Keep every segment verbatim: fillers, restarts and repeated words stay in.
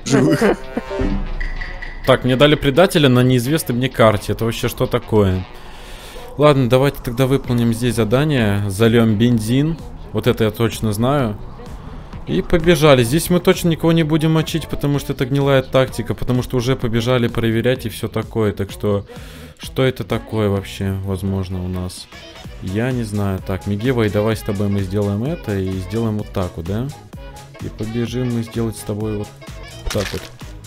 живых. Так, мне дали предателя на неизвестной мне карте. Это вообще что такое? Ладно, давайте тогда выполним здесь задание. Зальем бензин. Вот это я точно знаю. И побежали. Здесь мы точно никого не будем мочить, потому что это гнилая тактика. Потому что уже побежали проверять и все такое. Так что, что это такое вообще, возможно, у нас? Я не знаю. Так, Мигевай, давай с тобой мы сделаем это и сделаем вот так вот, да? И побежим мы сделать с тобой вот так вот.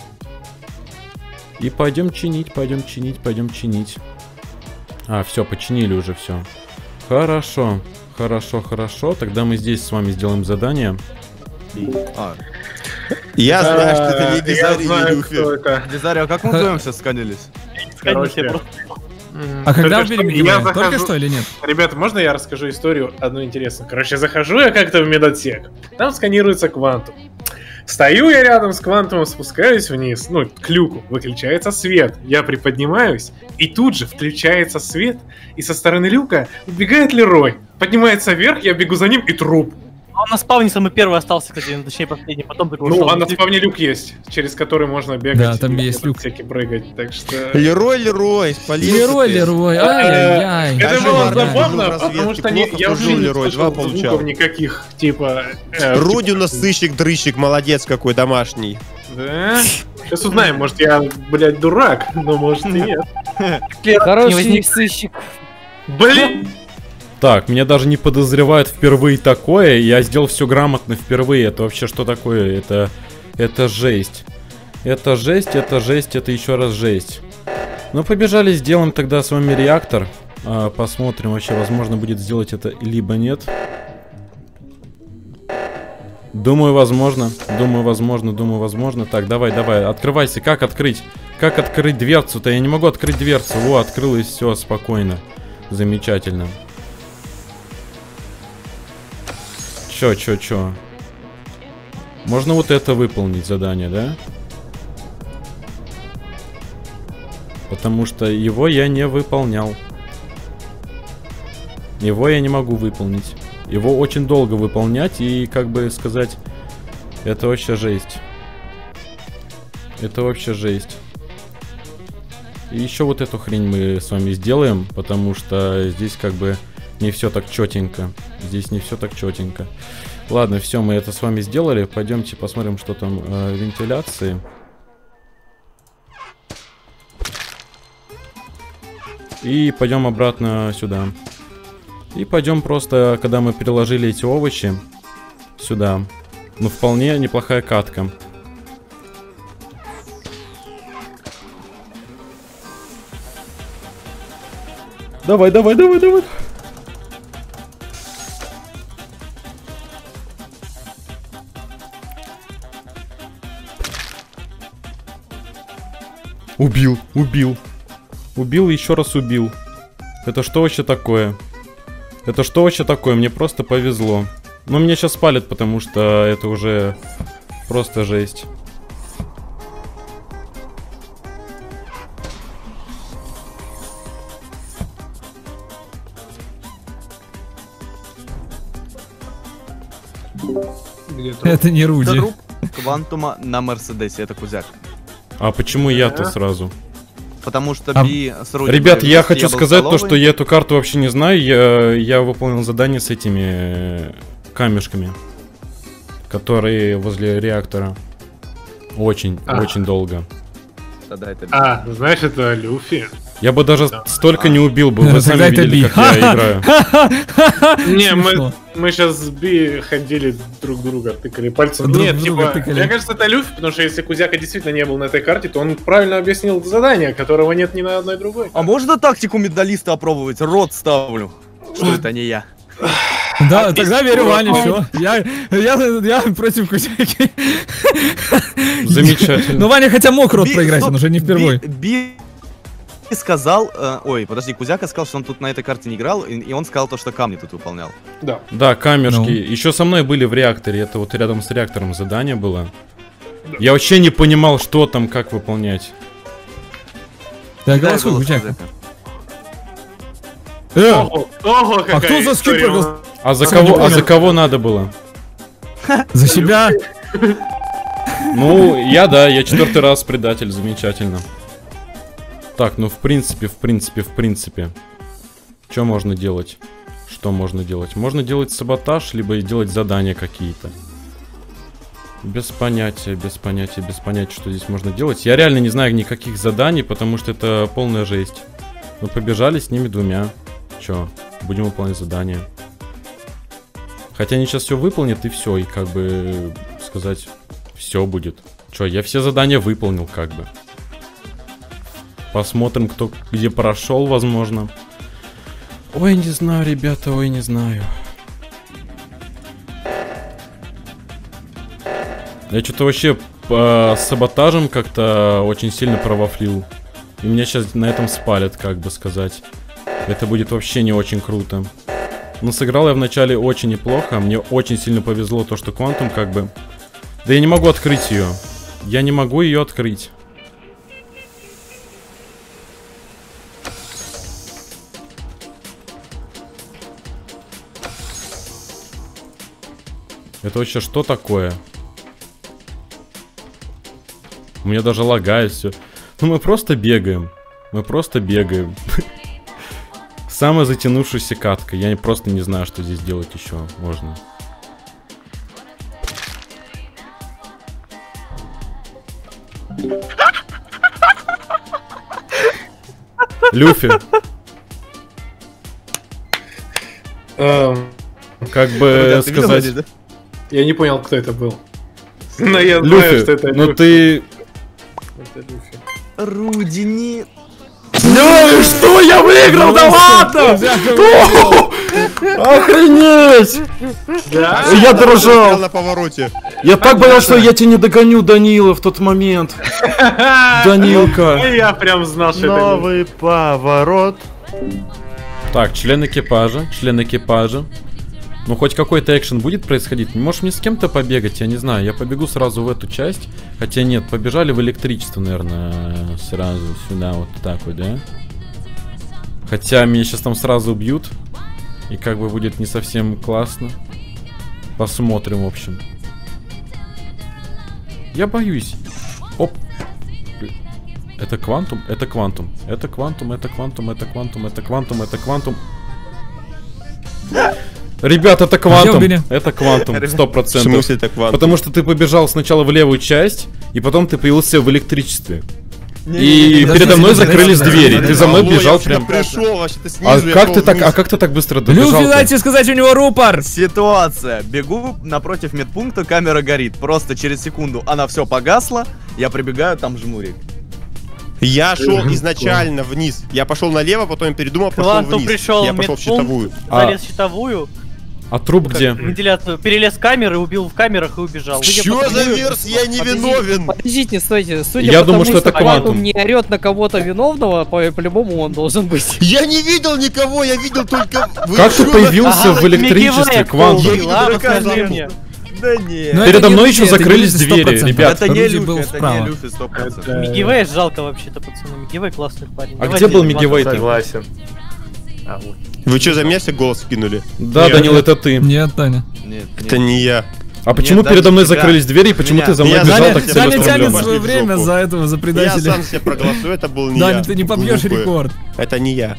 И пойдем чинить, пойдем чинить, пойдем чинить. А, все, починили уже все. Хорошо, хорошо, хорошо. Тогда мы здесь с вами сделаем задание. А. Я знаю, что это не Дизари и Люфи. Дизари, а как мы вдвоем сейчас сканились? Короче. А когда убили Мигевая? Только что или нет? Ребята, можно я расскажу историю одну интересную? Короче, захожу я как-то в медотсек. Там сканируется квантум. Стою я рядом с квантумом, спускаюсь вниз, ну, к люку, выключается свет. Я приподнимаюсь, и тут же включается свет, и со стороны люка убегает Лерой. Поднимается вверх, я бегу за ним, и труп. Он на спавне самый первый остался, кстати, точнее последний, потом только Ну, ушел. а на спавне люк есть, через который можно бегать. Да, там есть люк. Всякий прыгать, так что... Лерой, Лерой, спалился. Лерой, Лерой, ай-яй-яй. Это Даже было Марвин забавно, был в потому разведке, что не, плохо я служил, уже не Лерой, слышал два получал. звуков никаких, типа... Э, Руди у типа, нас сыщик-дрыщик, молодец какой, домашний. Да? Сейчас узнаем, может я, блядь, дурак, но может и нет. Хороший сыщик. Блин! Так, меня даже не подозревают впервые такое. Я сделал все грамотно впервые. Это вообще что такое? Это, это жесть. Это жесть, это жесть, это еще раз жесть. Ну, побежали, сделаем тогда с вами реактор. А, посмотрим вообще, возможно будет сделать это, либо нет. Думаю, возможно. Думаю, возможно, думаю, возможно. Так, давай, давай, открывайся. Как открыть? Как открыть дверцу-то? Я не могу открыть дверцу. Во, открылось, все, спокойно. Замечательно. Чё, чё, чё? Можно вот это выполнить задание, да? Потому что его я не выполнял. Его я не могу выполнить. Его очень долго выполнять и, как бы сказать, это вообще жесть. Это вообще жесть. И еще вот эту хрень мы с вами сделаем, потому что здесь как бы не все так четенько. Здесь не все так четенько. Ладно, все, мы это с вами сделали. Пойдемте посмотрим, что там э, вентиляции. И пойдем обратно сюда. И пойдем просто, когда мы переложили эти овощи сюда. Ну, вполне неплохая катка. Давай, давай, давай, давай. Убил, убил. Убил и еще раз убил. Это что вообще такое? Это что вообще такое? Мне просто повезло. Но меня сейчас спалят, потому что это уже просто жесть. Это не Руди. Труп Квантума на Мерседесе, это Кузяк. А почему я-то сразу? Потому что А... Би с Руди... Ребят, я хочу сказать то, что я эту карту вообще не знаю. Я, я выполнил задание с этими камешками, которые возле реактора. Очень, а. очень долго. А, знаешь, это Люфи. Я бы даже да. столько не убил бы. Вы сами видели, как я играю. Не, мы, мы сейчас с Би ходили друг друга, тыкали пальцем. Друг Нет, типа, тыкали. мне кажется, это Люфи, потому что если Кузяка действительно не был на этой карте, то он правильно объяснил задание, которого нет ни на одной другой. А можно тактику медалиста опробовать? Рот ставлю. Что это не я. Да, а тогда верю Ване, все. Я, я, я против Кузяки. Замечательно. Но Ваня хотя мог рот Би, проиграть, стоп, он уже не впервые. Би, Би сказал, э, ой, подожди, Кузяка сказал, что он тут на этой карте не играл, и, и он сказал то, что камни тут выполнял. Да. Да, камешки. Ну. Еще со мной были в реакторе. Это вот рядом с реактором задание было. Да. Я вообще не понимал, что там, как выполнять. Да, голосуй, Кузяка. Э, ого, ого, а кто за скип проголосовал? А за кого, а за кого надо было? За себя. Ну, я да, я четвертый раз предатель, замечательно. Так, ну в принципе, в принципе, в принципе. Что можно делать? Что можно делать? Можно делать саботаж, либо делать задания какие-то. Без понятия, без понятия, без понятия, что здесь можно делать. Я реально не знаю никаких заданий, потому что это полная жесть. Мы побежали с ними двумя. Чё? Будем выполнять задания. Хотя они сейчас все выполнят и все, и как бы сказать, все будет. Чё, я все задания выполнил, как бы. Посмотрим, кто где прошел, возможно. Ой, не знаю, ребята, ой, не знаю. Я что-то вообще по саботажам как-то очень сильно провафлил. И меня сейчас на этом спалят, как бы сказать. Это будет вообще не очень круто. Но сыграл я вначале очень неплохо. Мне очень сильно повезло то, что Quantum как бы... Да я не могу открыть ее. Я не могу ее открыть. Это вообще что такое? У меня даже лагает все. Ну мы просто бегаем. Мы просто бегаем. Самая затянувшаяся катка. Я просто не знаю, что здесь делать еще можно. Люфи. Как бы сказать... Я не понял, кто это был. Но я Люфи, знаю, что это ну Люфи. ты... Это Люфи. Руди, не... Ну и что, я выиграл, да ладно! Охренеть! Я дрожал. На повороте. Я так боялся, что я тебя не догоню, Данила, в тот момент. Данилка. Я прям знал, что это Люфи. Новый поворот. Так, член экипажа, член экипажа. Ну, хоть какой-то экшен будет происходить. Можешь мне с кем-то побегать, я не знаю. Я побегу сразу в эту часть. Хотя нет, побежали в электричество, наверное, сразу сюда, вот так вот, да? Хотя меня сейчас там сразу убьют. И как бы будет не совсем классно. Посмотрим, в общем. Я боюсь. Оп. Это квантум, это квантум. Это квантум, это квантум, это квантум, это квантум, это квантум. Ребят, это квантум. Это квантум, сто В процентов. смысле это квантум? Потому что ты побежал сначала в левую часть, и потом ты появился в электричестве. И передо мной закрылись двери. Ты за мной бежал прям. Пришел, вообще-то А снизу. как ты так, а как ты так быстро Люфи, добежал? дайте сказать, у него рупор! Ситуация. Бегу напротив медпункта, камера горит. Просто через секунду она все погасла. Я прибегаю, там жмурик. Я шел изначально вниз. Я пошел налево, потом передумал, пошел Квантум вниз. пришел Я в пошел в медпункт, щитовую. залез в щитовую, А труп где? вентиляцию, перелез в камеры, убил в камерах и убежал. Чё за верс? Я не виновен. Подождите, стойте, судя Я по думаю, тому, что это квантум. не орет на кого-то виновного, по- по-любому он должен быть. Я не видел никого, я видел только... Вы Как ты чё, появился Ага, в электричестве, Мегивэй Квантум? убил, Я ладно, видел скажи только мне. Да нет. Но Передо это не мной Люфи, еще это закрылись Люфи двери, сто процентов. ребят. Это не Руди Люфи, был это справа. не Люфи, сто процентов. Это- Мегивэй жалко вообще-то, пацаны. Мегивэй классный парень. А Давайте где был Квантум. Мегивэй-то? Согласен. А, вот. Вы что, за меня все голос вкинули? Да, Нет. Данил, это ты. Нет, Таня. Нет, Это не я. А почему Нет, передо мной даже тебя. закрылись двери, и почему Меня. ты за мной Я бежал Даня- так Даня Даня тянет тянет целеустремленно? свое Пошли в время жопу. за этого, за Я предателя. сам себе проголосую, это был не я. Даня, ты не побьешь Глупые. рекорд. Это не я.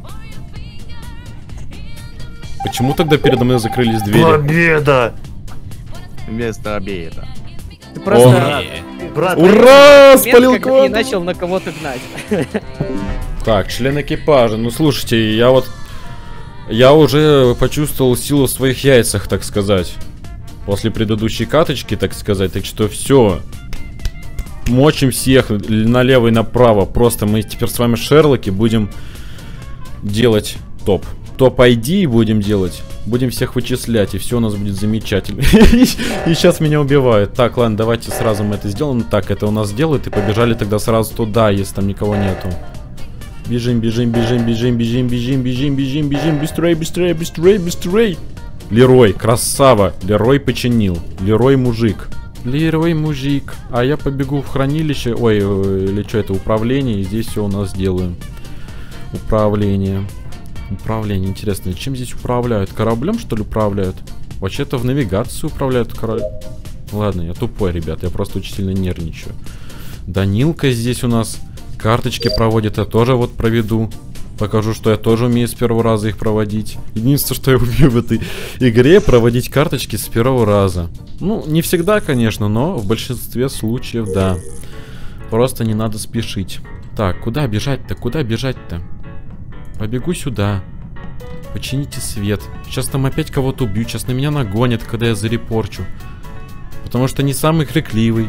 Почему тогда передо мной закрылись двери? Победа! Вместо обеда. Ты просто... Брат, Ура! момент, Спалил когда не квантум! начал на кого-то гнать. Так, член экипажа. Ну слушайте, я вот... Я уже почувствовал силу в своих яйцах, так сказать. После предыдущей каточки, так сказать. Так что все. Мочим всех налево и направо. Просто мы теперь с вами Шерлоки будем делать топ. Топ-ай ди будем делать. Будем всех вычислять, и все у нас будет замечательно. И сейчас меня убивают. Так, ладно, давайте сразу мы это сделаем. Так, это у нас делают, и побежали тогда сразу туда, если там никого нету. Бежим, бежим, бежим, бежим, бежим, бежим, бежим, бежим, бежим, быстрее, быстрее, быстрее, быстрее. Лерой, красава. Лерой починил. Лерой мужик. Лерой мужик. А я побегу в хранилище. Ой, или что это, управление. И здесь все у нас делаем. Управление. Управление, интересно, чем здесь управляют? Кораблем, что ли, управляют? Вообще-то в навигации управляют кораблем. Ладно, я тупой, ребят, я просто очень сильно нервничаю. Данилка здесь у нас карточки проводит, я тоже вот проведу. Покажу, что я тоже умею с первого раза их проводить. Единственное, что я умею в этой игре, проводить карточки с первого раза. Ну, не всегда, конечно, но в большинстве случаев, да. Просто не надо спешить. Так, куда бежать-то? Куда бежать-то? Побегу сюда. Почините свет. Сейчас там опять кого-то убьют. Сейчас на меня нагонят, когда я зарепорчу. Потому что не самый крикливый.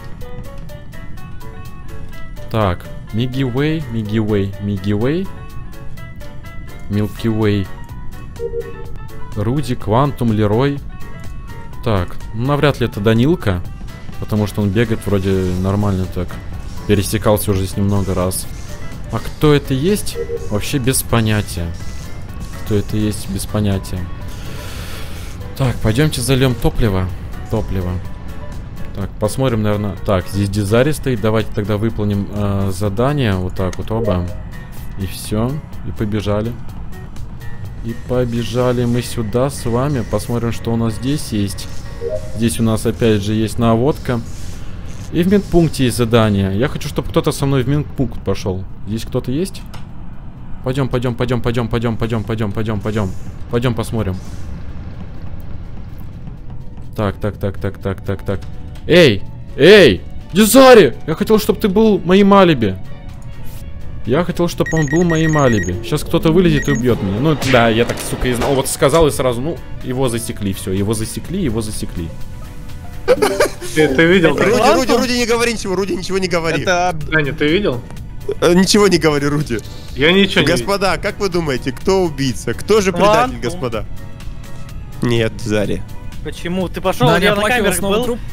Так, Миги Уэй, Миги Уэй, Миги Уэй. Милки Уэй. Руди, Квантум, Лерой. Так, ну навряд ли это Данилка. Потому что он бегает вроде нормально так. Пересекался уже с ним много раз. А кто это есть? Вообще без понятия. Кто это есть, без понятия. Так, пойдемте зальем топливо. Топливо. Так, посмотрим, наверное. Так, здесь Дизари стоит. Давайте тогда выполним э, задание. Вот так вот оба. И все. И побежали. И побежали мы сюда с вами. Посмотрим, что у нас здесь есть. Здесь у нас опять же есть наводка. И в медпункте есть задание. Я хочу, чтобы кто-то со мной в медпункт пошел. Здесь кто-то есть? Пойдем, пойдем, пойдем, пойдем, пойдем, пойдем, пойдем, пойдем, пойдем. Пойдем посмотрим. Так, так, так, так, так, так, так. Эй! Эй! Дизари! Я хотел, чтобы ты был моим алиби. Я хотел, чтобы он был моим алиби. Сейчас кто-то вылезет и убьет меня. Ну да, я так, сука, и знал. Вот сказал и сразу, ну, его засекли, все. Его засекли, его засекли. Ты, ты видел? Руди, Руди, Руди, не говори ничего, Руди, ничего не говори. Это... Даня, ты видел? Э, Ничего не говори, Руди. Я ничего не видел. Господа, как вы думаете, кто убийца? Кто же предатель, господа? Нет, Зари. Почему? Ты пошел, Даня я на оплакивал камерах снова был. труп.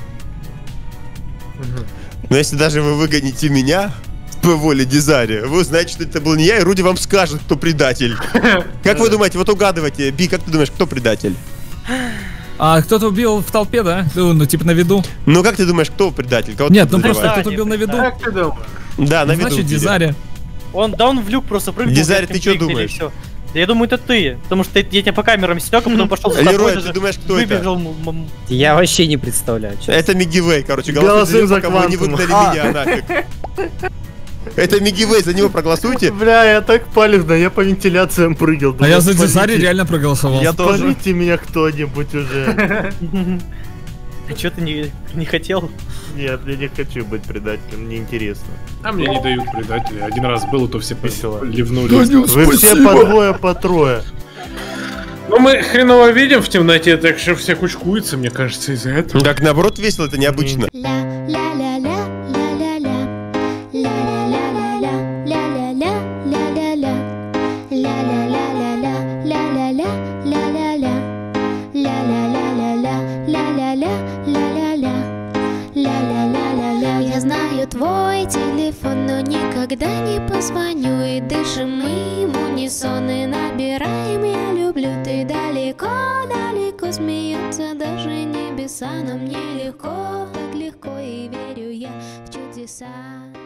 Но если даже вы выгоните меня по воле Дизари, вы узнаете, что это был не я, и Руди вам скажет, кто предатель. Как вы думаете, вот угадывайте, Би, как ты думаешь, кто предатель? А кто-то убил в толпе, да? Ну, ну, типа на виду. Ну как ты думаешь, кто предатель? Кого Нет, ты ну просто подозреваешь? кто-то убил на виду. Как ты думаешь? Да, на виду. Значит, убили. Дизари. Он, да он в люк просто прыгнул. Дизари, этим ты чё двигателем, думаешь? и всё. Да я думаю, это ты. Потому что я тебя по камерам сидел, а потом пошел за Лерой, тобой ты же, думаешь, кто это? выбежал. м- м- Я вообще не представляю. честно. Это Миги Вэй, короче, Голосуем за пока вы не Квантума. выгнали А. меня нафиг. Это Миги Вэй, за него проголосуйте. Бля, я так палевно, я по вентиляциям прыгал. А я за Думаю, Дизари спалите- реально проголосовал. Я тоже. Спалите меня кто-нибудь уже. Ты что ты не, не хотел? Нет, я не хочу быть предателем, мне интересно. А мне не дают предатели. Один раз был, и то все Весело. ливнули. Вы все по двое, по трое. Ну мы хреново видим в темноте, так что все кучкуются, мне кажется, из-за этого. Так, наоборот, весело, это необычно. Я знаю твой телефон, но никогда не позвоню. И дышим мы в унисон и набираем «Я люблю». Ты далеко, далеко, смеются даже небеса. Но мне легко, так легко, и верю я в чудеса.